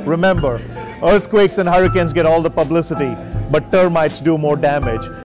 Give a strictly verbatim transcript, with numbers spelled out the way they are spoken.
Remember, earthquakes and hurricanes get all the publicity, but termites do more damage.